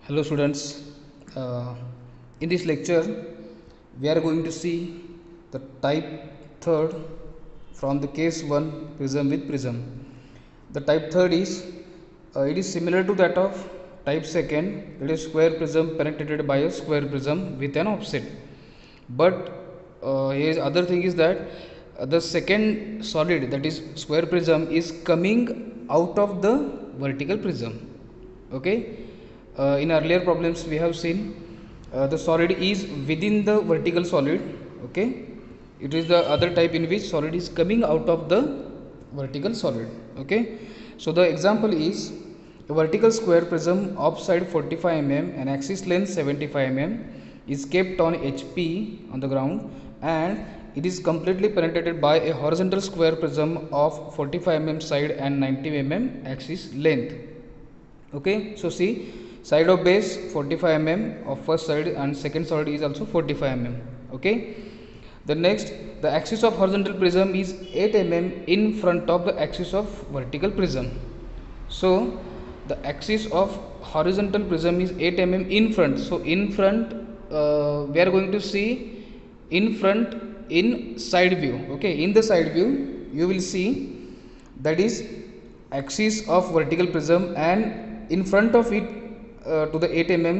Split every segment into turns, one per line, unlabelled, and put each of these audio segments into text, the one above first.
Hello students, uh, in this lecture we are going to see the type third from the case 1 prism with prism. The type third is it is similar to that of type second, it is square prism penetrated by a square prism with an offset. But here other thing is that the second solid, that is square prism, is coming out of the vertical prism. Okay, in earlier problems we have seen the solid is within the vertical solid. Okay, it is the other type in which solid is coming out of the vertical solid. Okay, so the example is a vertical square prism of side 45 mm and axis length 75 mm is kept on HP on the ground, and it is completely penetrated by a horizontal square prism of 45 mm side and 90 mm axis length. Okay, so see, side of base 45 mm of first side and second side is also 45 mm. Okay, the next, the axis of horizontal prism is 8 mm in front of the axis of vertical prism. So the axis of horizontal prism is 8 mm in front. So in front, we are going to see in front in side view. Okay, in the side view you will see that is axis of vertical prism, and in front of it to the 8 mm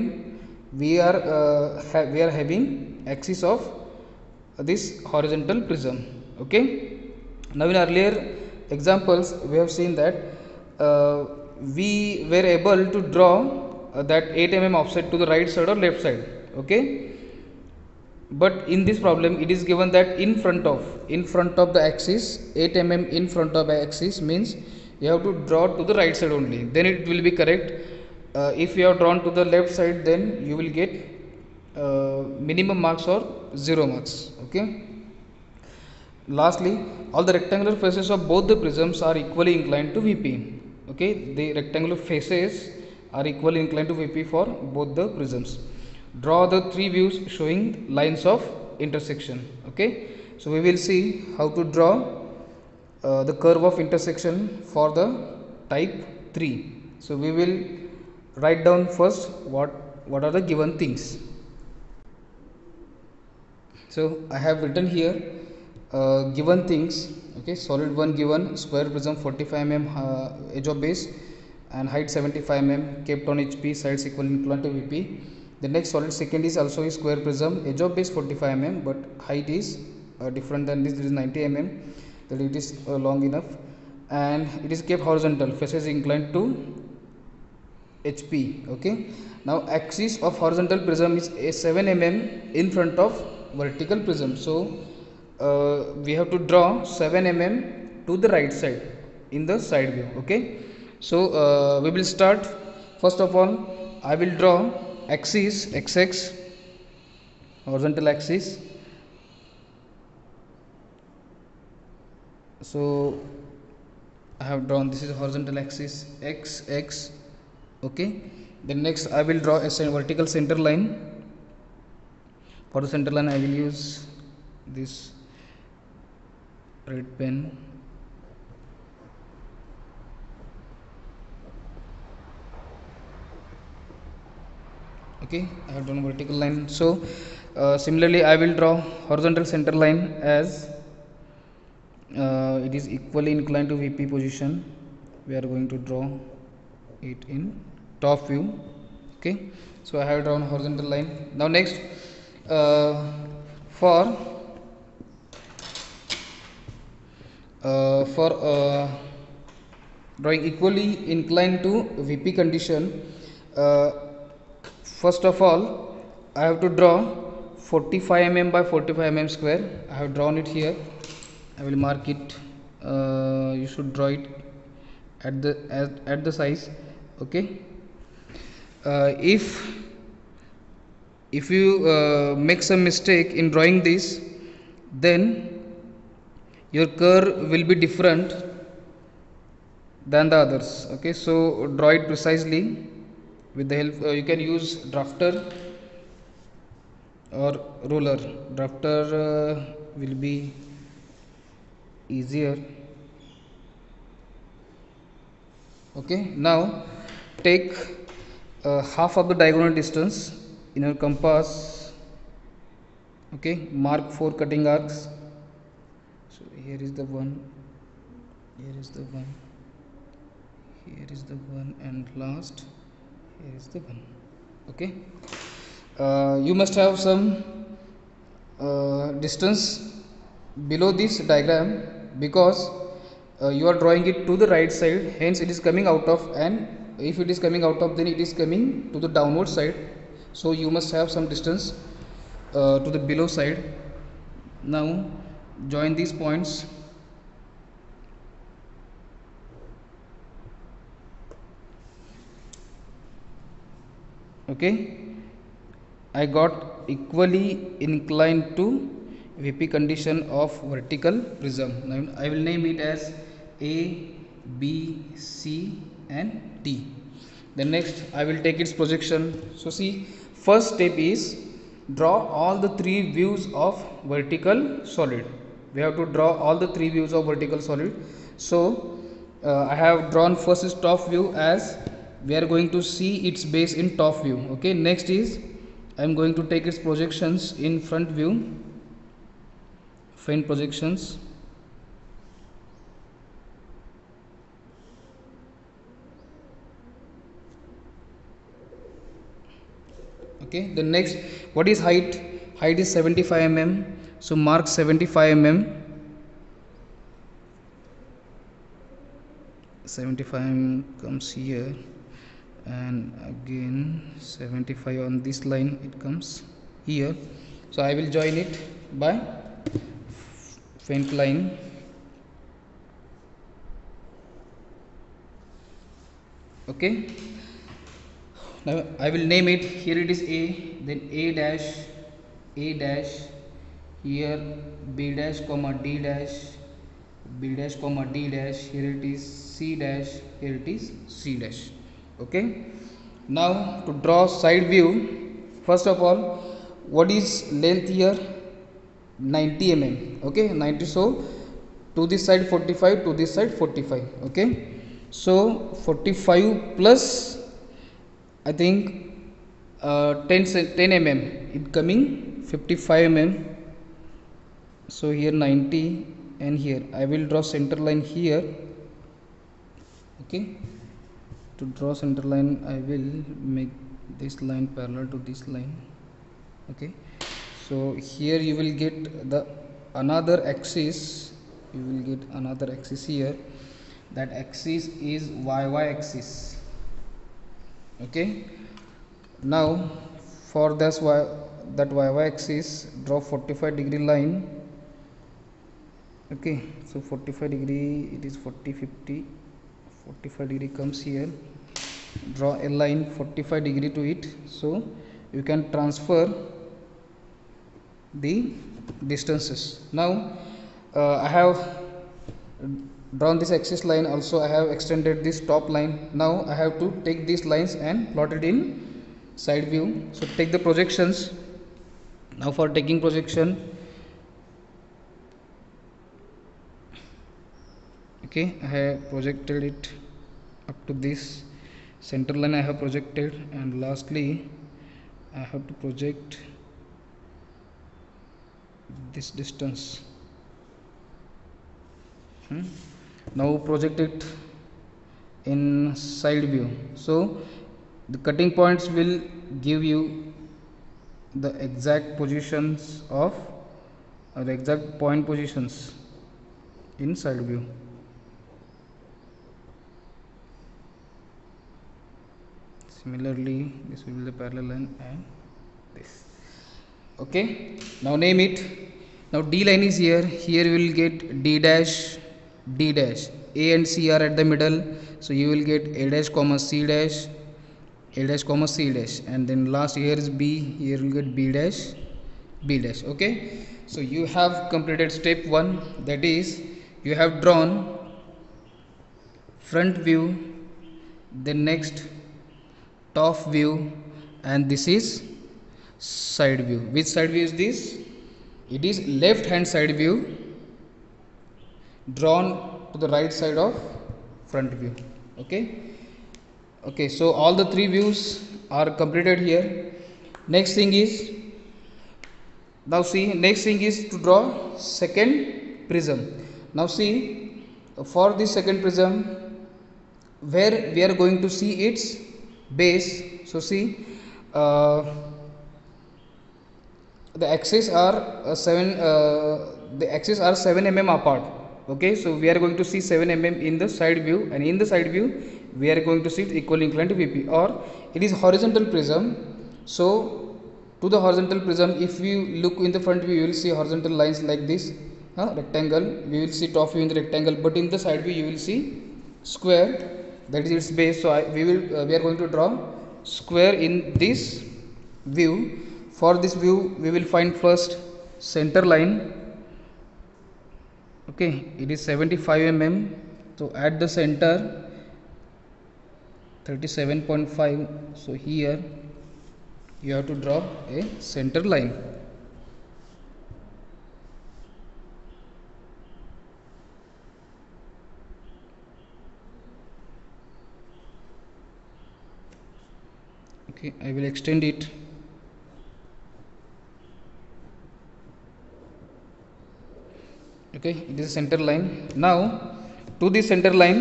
we are having axis of this horizontal prism. Okay, now in earlier examples we have seen that we were able to draw that 8 mm offset to the right side or left side. Okay, but in this problem it is given that in front of the axis 8 mm in front of the axis means you have to draw to the right side only, then it will be correct. If you have drawn to the left side, then you will get minimum marks or 0 marks. Okay, lastly, all the rectangular faces of both the prisms are equally inclined to VP. Okay, the rectangular faces are equally inclined to VP for both the prisms. Draw the three views showing lines of intersection. Okay, so we will see how to draw the curve of intersection for the type 3. So we will write down first what are the given things. So I have written here given things. Okay, solid 1 given square prism 45 mm edge of base and height 75 mm kept on HP, sides equal inclined to VP. The next solid second is also a square prism, edge of base 45 mm but height is different than this. This is 90 mm, that it is long enough, and it is kept horizontal, faces inclined to HP. Okay, now axis of horizontal prism is a 7 mm in front of vertical prism. So we have to draw 7 mm to the right side in the side view. Okay, so we will start. First of all, I will draw axis XX, horizontal axis. So I have drawn, this is horizontal axis XX. Okay, then next I will draw a vertical center line. For the center line I will use this red pen. Okay, I have drawn vertical line. So similarly I will draw horizontal center line as it is equally inclined to VP position. We are going to draw it in top view. Okay, so I have drawn horizontal line. Now next, for drawing equally inclined to VP condition, first of all I have to draw 45 mm by 45 mm square. I have drawn it here. I will mark it. You should draw it at the size. Okay, if you make some mistake in drawing this, then your curve will be different than the others. Okay, so draw it precisely with the help, you can use drafter or ruler. Drafter will be easier. Okay, now take half of the diagonal distance in your compass. Okay, mark 4 cutting arcs. So here is the one, here is the one, here is the one, and last here is the one. Okay, you must have some distance below this diagram, because you are drawing it to the right side, hence it is coming out of, and if it is coming out of, then it is coming to the downward side. So you must have some distance to the below side. Now join these points. Okay, I got equally inclined to VP condition of vertical prism. Now I will name it as A, B, C and D. Then next I will take its projection. So see, first step is draw all the three views of vertical solid. We have to draw all the three views of vertical solid. So I have drawn first is top view, as we are going to see its base in top view. Okay, next is I am going to take its projections in front view, front projections. Okay, the next, what is height? Height is 75 mm. So mark 75 mm. 75 mm comes here, and again 75 on this line, it comes here. So I will join it by faint line. Okay, now I will name it. Here it is A, then A dash, here B dash comma D dash, B dash comma D dash, here it is C dash, here it is C dash. Okay, now to draw side view, first of all, what is length here? 90 mm. Okay, 90. So to this side 45, to this side 45. Okay, so 45 plus I think 10 mm, it coming 55 mm. So here 90, and here I will draw center line here. Okay, to draw center line I will make this line parallel to this line. Okay, so here you will get the another axis, you will get another axis here. That axis is YY axis. Okay, now for this that YY axis, draw 45 degree line. Okay, so 45 degree, it is 40, 50, 45 degree comes here. Draw a line 45 degree to it, so you can transfer the distances. Now I have drawn this axis line, also I have extended this top line. Now I have to take these lines and plot it in side view. So take the projections. Now for taking projection, okay, I have projected it up to this center line, I have projected, and lastly I have to project this distance. Now project it in side view. So the cutting points will give you the exact positions of the exact point positions in side view. Similarly, this will be the parallel line, and this. Okay, now name it. Now D line is here. Here you will get D dash, D dash. A and C are at the middle, so you will get A dash comma C dash, A dash comma C dash, and then last here is B. Here you will get B dash, B dash. Okay, so you have completed step 1. That is, you have drawn front view, then next top view, and this is side view. Which side view is this? It is left hand side view drawn to the right side of front view. Okay, so all the three views are completed here. Next thing is, now see, next thing is to draw second prism. Now see, for this second prism, where we are going to see its base. So see, the axes are 7 mm apart. Okay, so we are going to see 7 mm in the side view, and in the side view we are going to see equal inclined VP, or it is horizontal prism. So to the horizontal prism, if we look in the front view, you will see horizontal lines like this, rectangle. We will see top view in the rectangle, but in the side view you will see square, that is its base. So we are going to draw square in this view. For this view, we will find first center line. Okay, it is 75 mm. So at the center 37.5. So here you have to draw a center line. Okay, I will extend it. Okay, it is a center line. Now to the center line,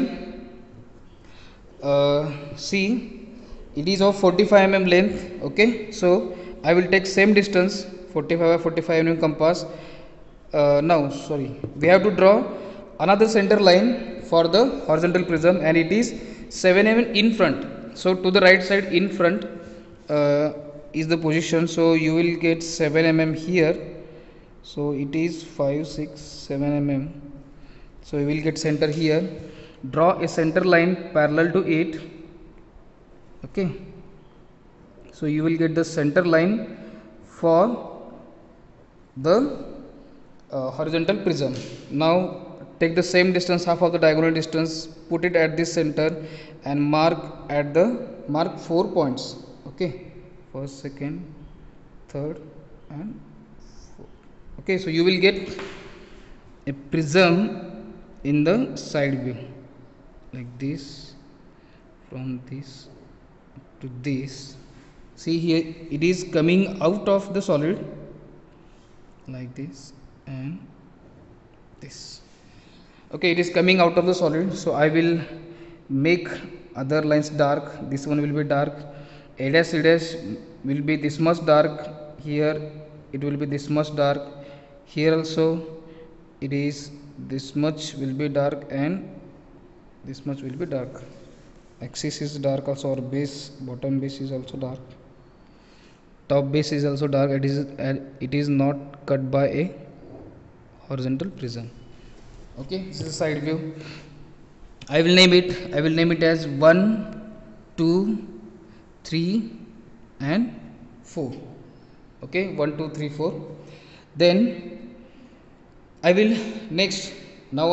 see, it is of 45 mm length. Okay, so I will take same distance, 45 by 45 mm compass. Now sorry, we have to draw another center line for the horizontal prism, and it is 7 mm in front. So to the right side in front is the position. So you will get 7 mm here. So it is 5, 6, 7 mm. So you will get center here. Draw a center line parallel to it. Okay, so you will get the center line for the horizontal prism. Now take the same distance, half of the diagonal distance, put it at this center, and mark 4 points. Okay, first, second, third, and fourth. Okay, so you will get a prism in the side view like this, from this to this. See here, it is coming out of the solid like this and this. Okay, it is coming out of the solid. So I will make other lines dark. This one will be dark. A dash C dash will be this much dark. Here it will be this much dark. Here also it is this much will be dark, and this much will be dark. Axis is dark also, or base, bottom base is also dark. Top base is also dark. It is not cut by a horizontal prism. Okay, this is a side view. I will name it as 1, 2, 3 and 4. Okay, 1, 2, 3, 4. Then I will next, now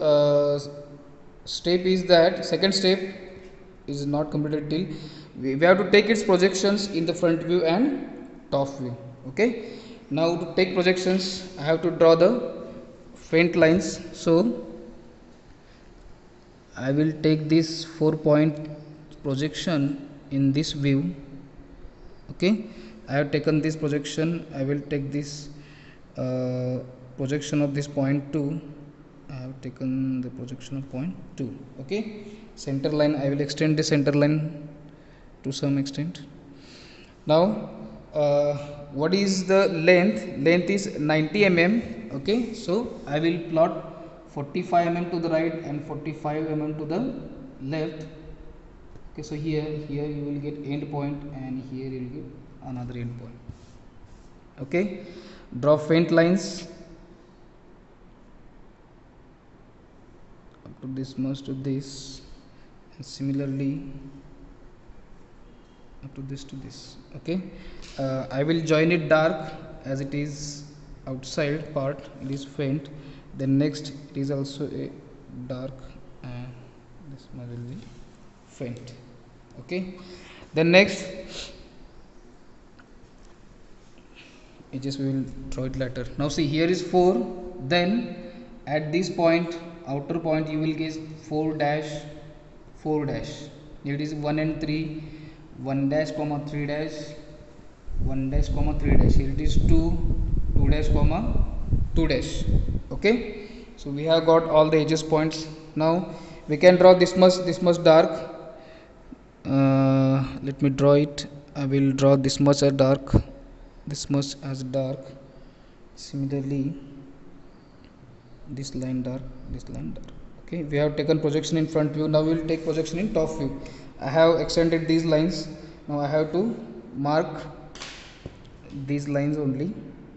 step is that second step is not completed till we have to take its projections in the front view and top view. Okay, now to take projections, I have to draw the faint lines. So I will take this 4-point projection in this view. Okay, I have taken this projection. I will take this projection of this point 2. I have taken the projection of point 2. Okay, center line, I will extend the center line to some extent. Now what is the length? Length is 90 mm. Okay, so I will plot 45 mm to the right and 45 mm to the left. Okay, so here you will get end point, and here you will get another end point. Okay, draw faint lines up to this much to this, and similarly up to this to this. Okay, I will join it dark as it is outside part, it is faint. Then next it is also a dark, and this one will be faint. Okay, then next we will draw it later. Now see, here is 4. Then at this point, outer point, you will get 4 dash 4 dash. It is 1 and 3, 1 dash comma 3 dash, 1 dash comma 3 dash. Here it is 2, 2 dash comma 2 dash. Okay, so we have got all the edges points. Now we can draw this much dark. Let me draw it. I will draw this much as dark, this much as dark. Similarly this line dark, this line dark. Okay, we have taken projection in front view. Now we will take projection in top view. I have extended these lines. Now I have to mark these lines only.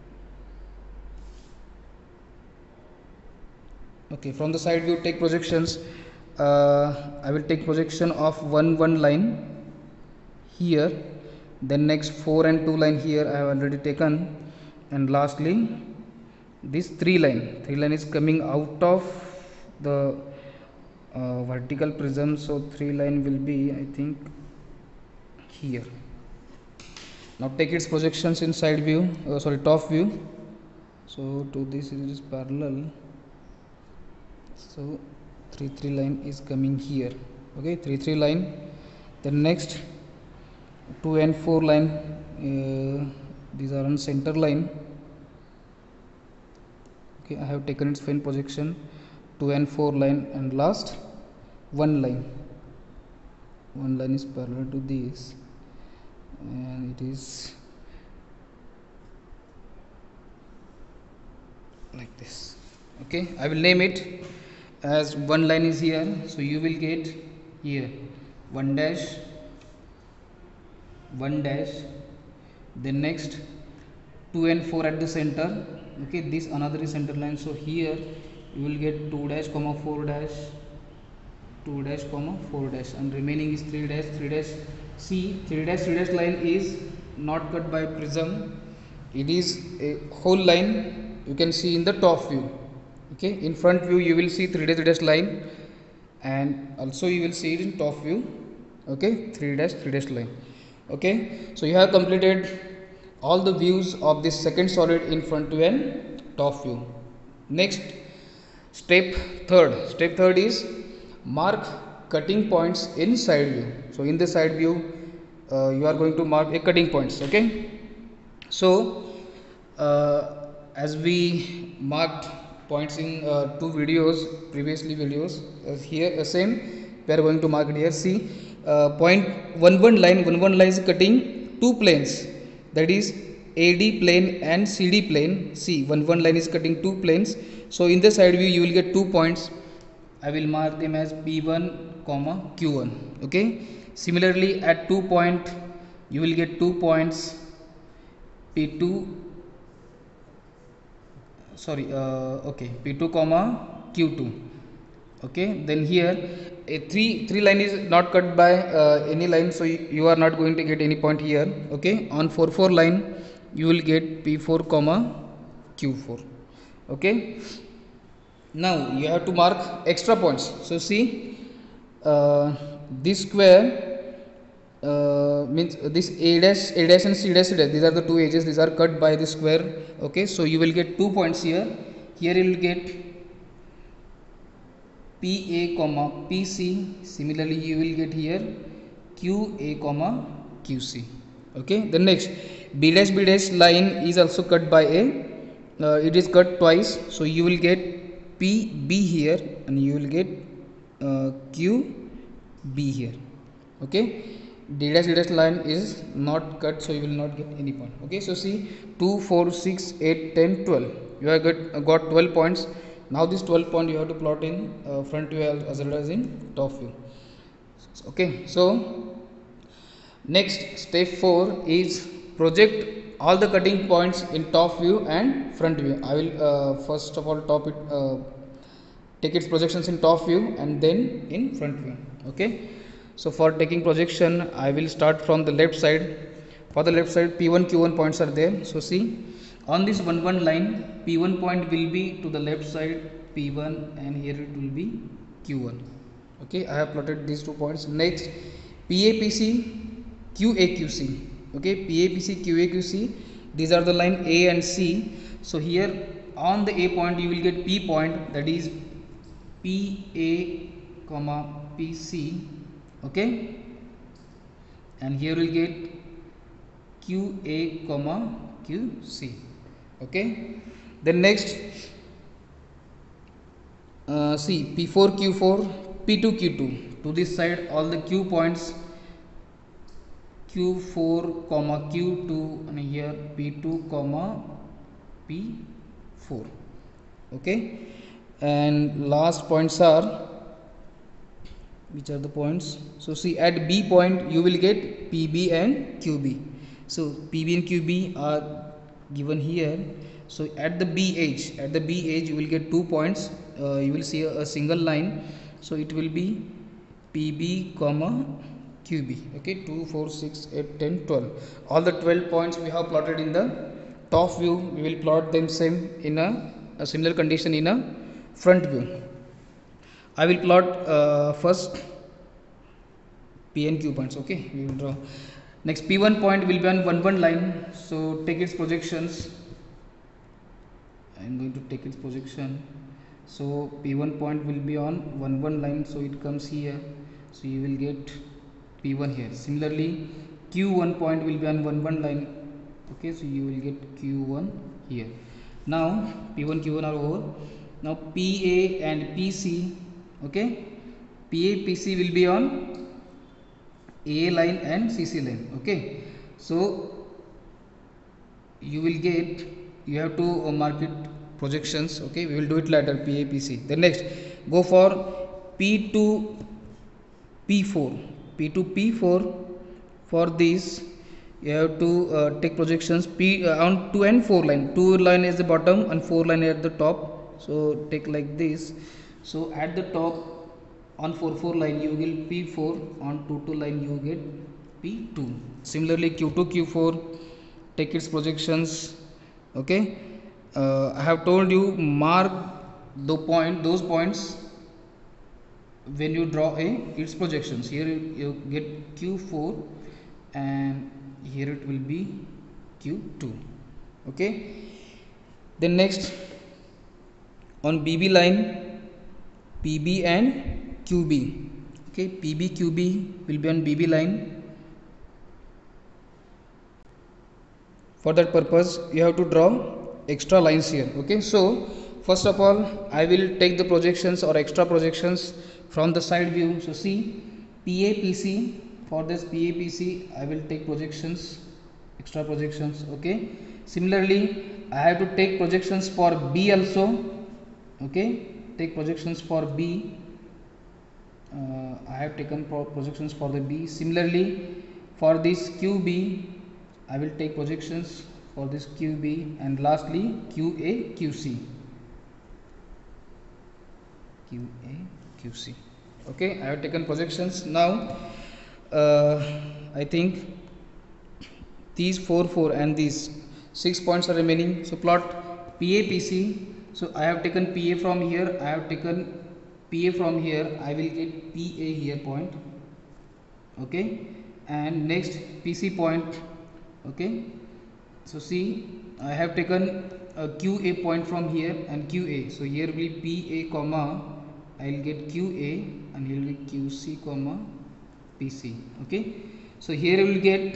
Okay, from the side view take projections. I will take projection of 1 line here, then next 4 and 2 line here I have already taken, and lastly this 3 line is coming out of the vertical prism, so 3 line will be, I think, here. Now take its projections in side view, top view. So to this it is parallel, so 3 line is coming here. Okay, 3 line. Then next 2 and 4 line, these are on center line. Okay, I have taken its fin projection, 2 and 4 line, and last 1 line. 1 line is parallel to this, and it is like this. Okay, I will name it as 1 line is here, so you will get here 1 dash, 1 dash, then next 2 and 4 at the center. Okay, this another is center line, so here you will get 2 dash comma 4 dash, 2 dash comma 4 dash, and remaining is 3 dash, 3 dash. See, 3 dash line is not cut by prism, it is a whole line. You can see in the top view. Okay, in front view you will see 3 dash line, and also you will see it in top view. Okay, 3 dash line. Okay, so you have completed all the views of this second solid in front view and top view. Next, step third is mark cutting points in side view. So in the side view you are going to mark a cutting points. Okay, so as we marked points in previously videos, here same we are going to mark it here. See, point 1 line is cutting two planes, that is AD plane and CD plane. See, 1 line is cutting two planes, so in the side view you will get 2 points. I will mark them as P1 comma Q1. Okay, similarly at 2 point you will get 2 points, P2 P2 comma Q2. Okay, then here a 3 line is not cut by any line, so you are not going to get any point here. Okay, on 4 line you will get P4 comma Q4. Okay, now you have to mark extra points. So see, this square means this A dash and C dash, these are the two edges, these are cut by this square. Okay, so you will get 2 points here. Here you will get PA comma PC. Similarly you will get here QA comma QC. Okay, the next B dash line is also cut by A. It is cut twice, so you will get PB here and you will get QB here. Okay, D dash line is not cut, so you will not get any point. Okay, so see, 2, 4, 6, 8, 10, 12. You have got 12 points. Now this 12 point you have to plot in front view as well as in top view. Okay, so next step 4 is project all the cutting points in top view and front view. I will first of all take its projections in top view and then in front view. Okay, so for taking projection I will start from the left side. For the left side P1 Q1 points are there. So see, on this 1 line P1 point will be to the left side P1 and here it will be Q1. Okay, I have plotted these 2 points. Next PAPC QAQC. Okay, PAPC QAQC, these are the line A and C. So here on the A point you will get P point, that is PA comma PC. Okay, and here we'll get QA comma QC. Okay, then next see P4 Q4 P2 Q2, to this side all the Q points Q4 comma Q2, and here P2 comma P4. Okay, and last points are, which are the points? So see, at B point you will get PB and QB. So PB and QB are given here. So at the B edge you will get 2 points. You will see a single line. So it will be PB comma QB. Okay, 2, 4, 6, 8, 10, 12. All the 12 points we have plotted in the top view. We will plot them same in a similar condition in a front view. I will plot first P and Q points. Okay, we will draw. Next, P1 point will be on 1 1 line. So take its projections. I am going to take its projection. So P1 point will be on 1 1 line. So it comes here. So you will get P1 here. Similarly, Q1 point will be on 1 1 line. Okay, so you will get Q1 here. Now P1 Q1 are over. Now PA and PC. Okay, PA PC will be on A line and CC line. Okay, so you will get, you have to mark it projections. Okay, we will do it later, PA PC. Then next, go for P2 P4. P2 P4. For this you have to take projections P on 2 and 4 line. 2 line is the bottom and 4 line at the top. So take like this. So at the top on 4 4 line you will P4, on 2 2 line you get P2. Similarly Q2 Q4, take its projections. Okay, I have told you mark those points when you draw its projections. Here you get Q4 and here it will be Q2. Okay, then next on BB line, PB and QB. Okay, PB QB will be on BB line. For that purpose you have to draw extra lines here. Okay, so first of all I will take the projections or extra projections from the side view. So see, PAPC, for this PAPC I will take projections, extra projections. Okay, similarly I have to take projections for B also. Okay, take projections for B. I have taken projections for the B. Similarly for this QB I will take projections for this QB, and lastly QA QC. Okay, I have taken projections. Now I think these 4 4 and these 6 points are remaining. So plot PAPC. So I have taken PA from here, I have taken PA from here, I will get PA here point. Okay, and next PC point. Okay, so see, I have taken a QA point from here and QA. So here will be PA comma, I will get QA, and here will be QC comma PC. Okay, so here we will get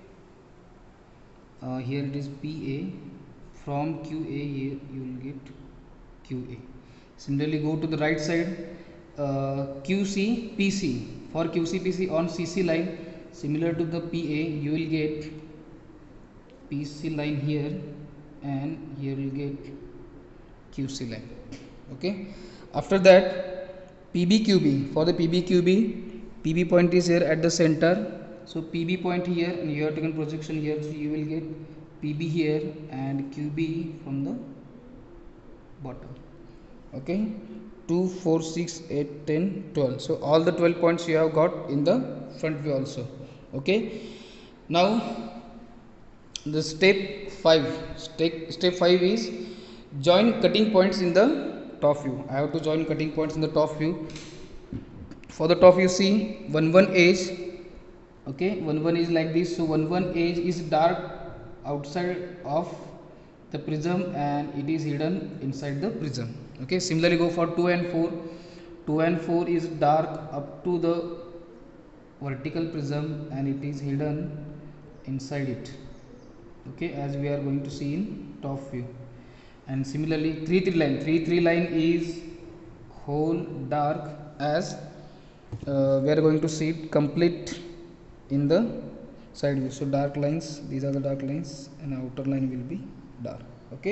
here it is PA, from QA here you will get QA. Similarly go to the right side, QC PC. For QC PC on CC line, similar to the PA, you will get PC line here, and here you will get QC line. Okay, after that PBQB. For the PBQB, PB point is here at the center. So PB point here, and you have taken projection here, so you will get PB here and QB from the bottom. Okay, 2 4 6 8 10 12. So all the 12 points you have got in the front view also. Okay, now the step 5 is join cutting points in the top view. I have to join cutting points in the top view. For the top view, see 1 1 edge. Okay, 1 1 is like this. So 1 1 edge is dark outside of the prism and it is hidden inside the prism. Okay, similarly go for 2 and 4. 2 and 4 is dark up to the vertical prism and it is hidden inside it. Okay, as we are going to see in top view. And similarly 3 3 line is whole dark, as we are going to see it complete in the side view. So dark lines, these are the dark lines, and outer line will be dark. Okay.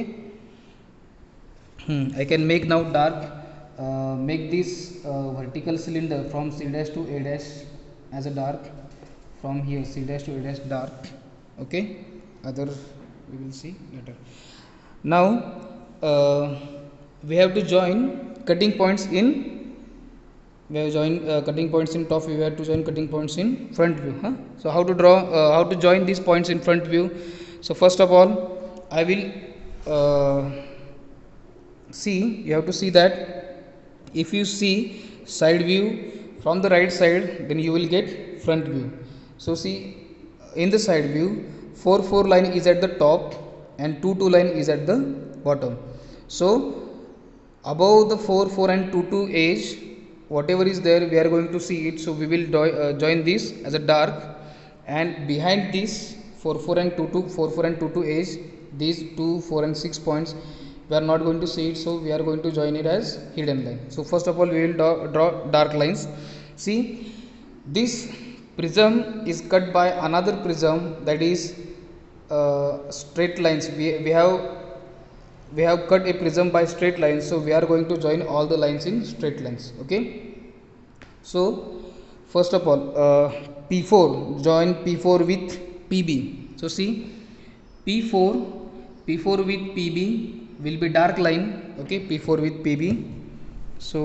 I can make now dark, make this vertical cylinder from C dash to A dash as a dark, from here C dash to A dash dark. Okay, other we will see later. Now we have to join cutting points in, we have joined cutting points in top view, we have to join cutting points in front view. So how to draw, how to join these points in front view? So first of all I will see, you have to see that if you see side view from the right side, then you will get front view. So see, in the side view 4 4 line is at the top and 2 2 line is at the bottom. So above the 4 4 and 2 2 edge, whatever is there we are going to see it. So we will join this as a dark, and behind this 4 4 and 2 2 4 4 and 2 2 edge, these 2 4 and 6 points we are not going to see it, so we are going to join it as hidden line. So first of all we will draw dark lines. See, this prism is cut by another prism, that is straight lines. We have cut a prism by straight lines, so we are going to join all the lines in straight lines. Okay. So first of all P4, join P4 with PB. So see, P4 with PB will be dark line. Okay, P4 with PB. So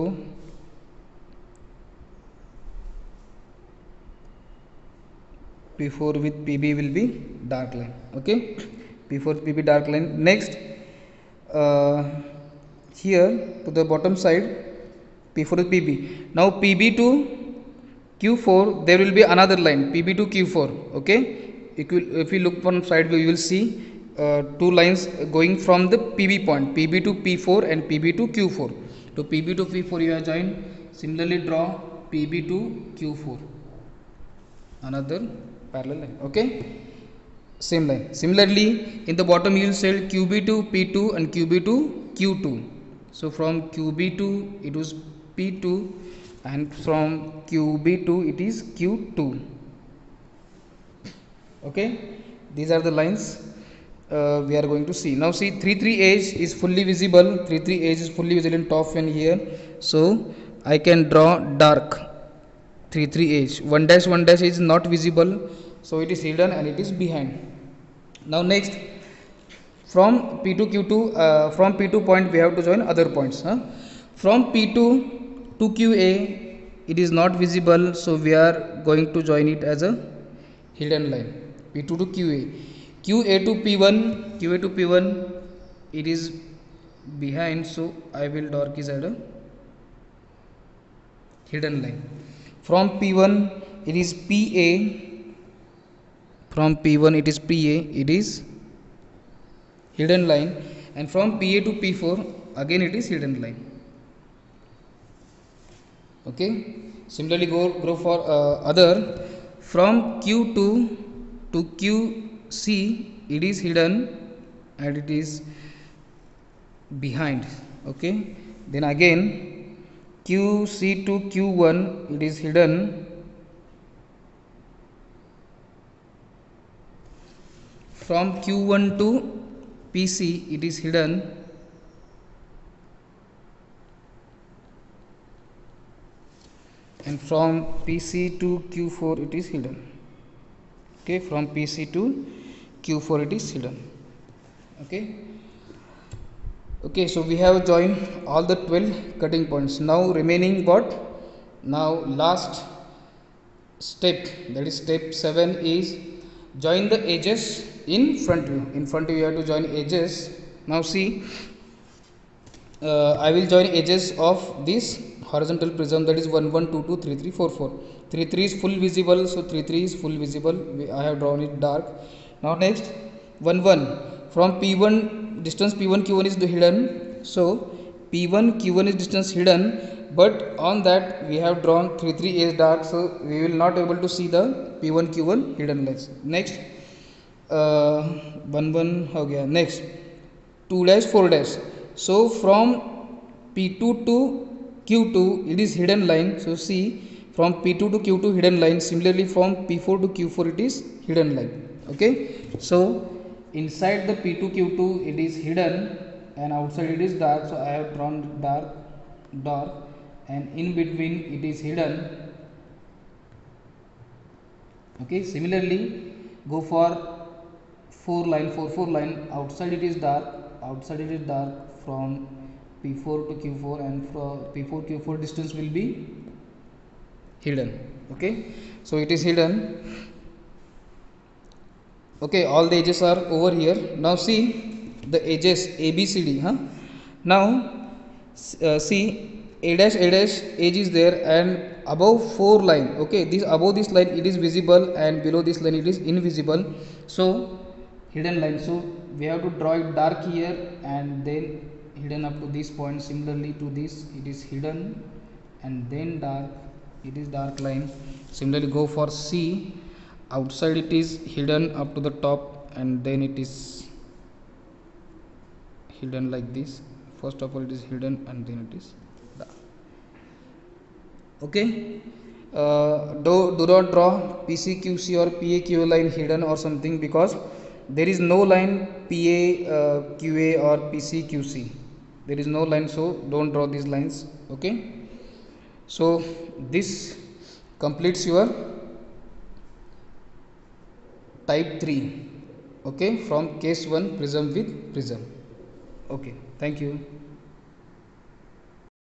P4 with PB will be dark line. Okay, P4 PB dark line. Next here to the bottom side P4 with PB. Now PB to Q4 there will be another line, PB to Q4. Okay, if you look from side view you will see two lines going from the PB point, PB to P4 and PB to Q4. To PB to P4 you have joined. Similarly draw PB to Q4, another parallel line. Okay, same line. Similarly in the bottom you will say QB to P2 and QB to Q2. So from QB to it was P2 and from QB to it is Q2. Okay, these are the lines we are going to see. Now see, 3 3 edge is fully visible, 3 3 edge is fully visible in top and here. So I can draw dark 3 3 edge. 1 dash is not visible, so it is hidden and it is behind. Now next, from P2 Q2, from P2 point we have to join other points. From P2 to QA it is not visible, so we are going to join it as a hidden line. P2 to QA. QA to P1 it is behind, so I will dark is at a hidden line. From P1 it is PA, from P1 it is PA, it is hidden line, and from PA to P4 again it is hidden line. Okay, similarly go for other. From Q2 to QC it is hidden and it is behind. Okay, then again QC to Q1 it is hidden. From Q1 to PC it is hidden. And from PC to Q4 it is hidden. Okay, from PC to Q4 it is hidden. Okay. Okay, so we have joined all the 12 cutting points. Now remaining what? Now last step, that is step 7, is join the edges in front view. In front view you have to join edges. Now see, I will join edges of this horizontal prism, that is 1 1 2 2 3 3 4 4. 3 3 is full visible, so 3 3 is full visible. I have drawn it dark. Now next 1 1, from P1 distance P1 Q1 is hidden, so P1 Q1 is distance hidden, but on that we have drawn 3 edge dark, so we will not able to see the p1 q1 hidden lines. Next 1 1 हो गया. Next 2 dash 4 dash, so from p2 to q2 it is hidden line. So see, from p2 to q2 hidden line, similarly from p4 to q4 it is hidden line. Okay, so inside the p2 q2 it is hidden and outside it is dark, so I have drawn dark, and in between it is hidden. Okay, similarly go for 4 line 4 4 line, outside it is dark, from p4 to q4, and from p4 q4 distance will be hidden. Okay, so it is hidden. Okay, all the edges are over here. Now see the edges abcd, huh? Now see a dash edge is there, and above 4 line, okay, this above this line it is visible and below this line it is invisible, so hidden line. So we have to draw it dark here and then hidden up to this point. Similarly to this, it is hidden and then dark, it is dark line. Similarly go for C, outside it is hidden up to the top and then it is hidden like this. First of all it is hidden and then it is dark. Okay, do not draw PCQC or PAQA line hidden or something, because there is no line PAQA or PCQC, there is no line, so don't draw these lines. Okay, so this completes your type 3. Okay, from case 1 prism with prism. Okay, thank you.